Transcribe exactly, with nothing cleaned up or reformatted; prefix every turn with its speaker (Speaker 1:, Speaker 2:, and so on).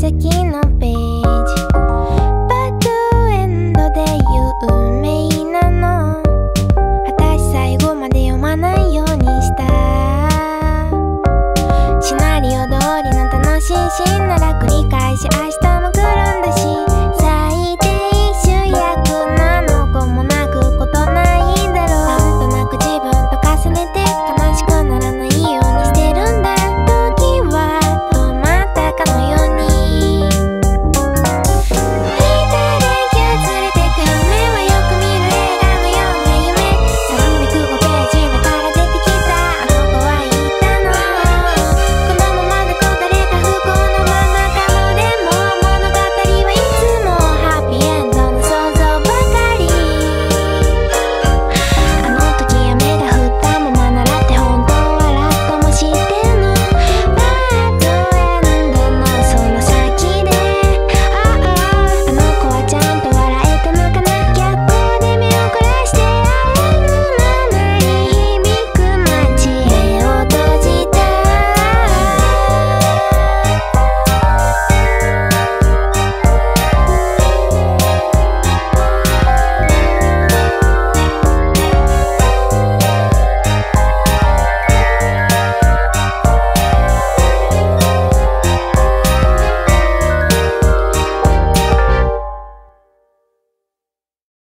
Speaker 1: 次のページ。バッドエンドで有名なの。私最後まで読まないようにした。シナリオ通りの楽しいシーンなら繰り返し明日